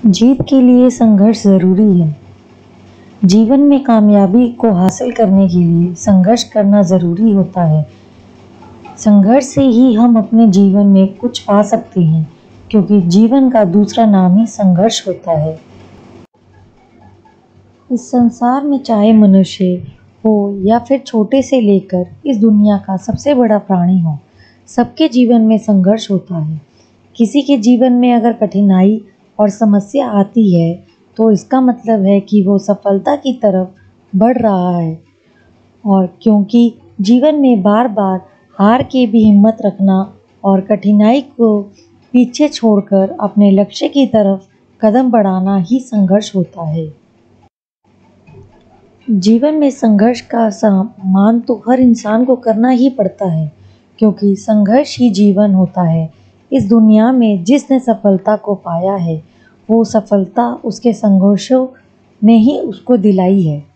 जीत के लिए संघर्ष ज़रूरी है। जीवन में कामयाबी को हासिल करने के लिए संघर्ष करना ज़रूरी होता है। संघर्ष से ही हम अपने जीवन में कुछ पा सकते हैं, क्योंकि जीवन का दूसरा नाम ही संघर्ष होता है। इस संसार में चाहे मनुष्य हो या फिर छोटे से लेकर इस दुनिया का सबसे बड़ा प्राणी हो, सबके जीवन में संघर्ष होता है। किसी के जीवन में अगर कठिनाई और समस्या आती है तो इसका मतलब है कि वो सफलता की तरफ बढ़ रहा है। और क्योंकि जीवन में बार बार हार के भी हिम्मत रखना और कठिनाई को पीछे छोड़कर अपने लक्ष्य की तरफ कदम बढ़ाना ही संघर्ष होता है। जीवन में संघर्ष का सम्मान तो हर इंसान को करना ही पड़ता है, क्योंकि संघर्ष ही जीवन होता है। इस दुनिया में जिसने सफलता को पाया है, वो सफलता उसके संघर्षों ने ही उसको दिलाई है।